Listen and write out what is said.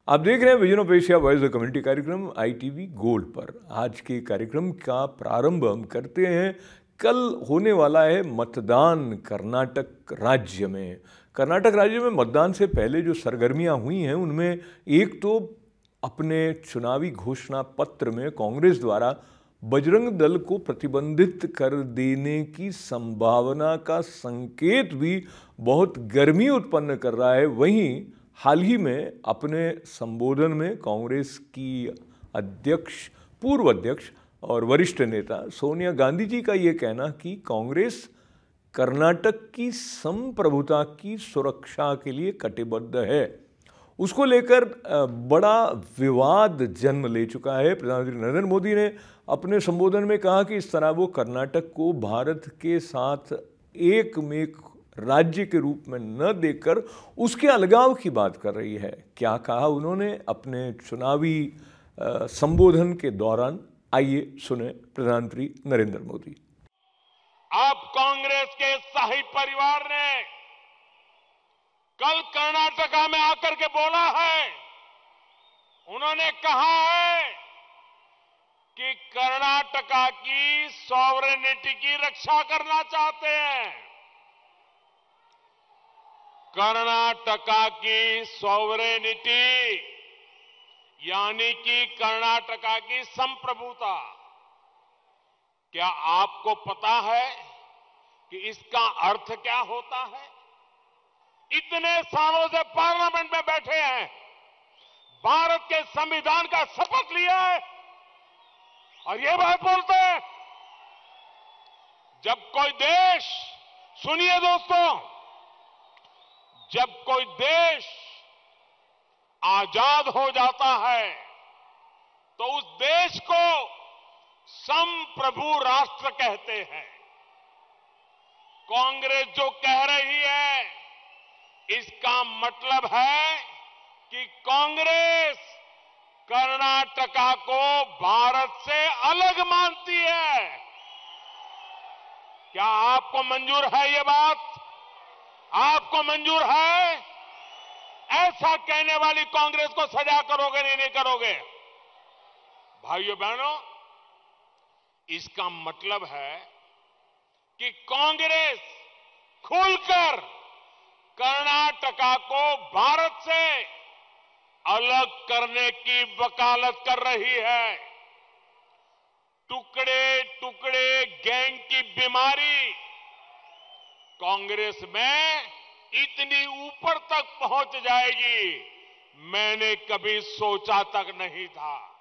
आप देख रहे हैं vision of Asia voice of community कार्यक्रम ITV गोल्ड पर। आज के कार्यक्रम का प्रारंभ हम करते हैं। कल होने वाला है मतदान कर्नाटक राज्य में। कर्नाटक राज्य में मतदान से पहले जो सरगर्मियां हुई हैं उनमें एक तो अपने चुनावी घोषणा पत्र में कांग्रेस द्वारा बजरंग दल को प्रतिबंधित कर देने की संभावना का संकेत भी बहुत गर्मी उत्पन्न कर रहा है। वहीं हाल ही में अपने संबोधन में कांग्रेस की अध्यक्ष, पूर्व अध्यक्ष और वरिष्ठ नेता सोनिया गांधी जी का ये कहना कि कांग्रेस कर्नाटक की संप्रभुता की सुरक्षा के लिए कटिबद्ध है, उसको लेकर बड़ा विवाद जन्म ले चुका है। प्रधानमंत्री नरेंद्र मोदी ने अपने संबोधन में कहा कि इस तरह वो कर्नाटक को भारत के साथ एकमेक राज्य के रूप में न देखकर उसके अलगाव की बात कर रही है। क्या कहा उन्होंने अपने चुनावी संबोधन के दौरान, आइए सुने प्रधानमंत्री नरेंद्र मोदी। अब कांग्रेस के शाही परिवार ने कल कर्नाटका में आकर के बोला है, उन्होंने कहा है कि कर्नाटका की सॉवरेनिटी की रक्षा करना चाहते हैं। कर्नाटका की सॉवरेनिटी यानी कि कर्नाटका की संप्रभुता, क्या आपको पता है कि इसका अर्थ क्या होता है? इतने सालों से पार्लियामेंट में बैठे हैं, भारत के संविधान का शपथ लिया है और ये बात बोलते हैं। जब कोई देश, सुनिए दोस्तों, जब कोई देश आजाद हो जाता है तो उस देश को संप्रभु राष्ट्र कहते हैं। कांग्रेस जो कह रही है, इसका मतलब है कि कांग्रेस कर्नाटका को भारत से अलग मानती है। क्या आपको मंजूर है ये बात? आपको मंजूर है? ऐसा कहने वाली कांग्रेस को सजा करोगे नहीं करोगे? भाइयों बहनों, इसका मतलब है कि कांग्रेस खुलकर कर्नाटका को भारत से अलग करने की वकालत कर रही है। टुकड़े टुकड़े गैंग की बीमारी कांग्रेस में इतनी ऊपर तक पहुंच जाएगी, मैंने कभी सोचा तक नहीं था।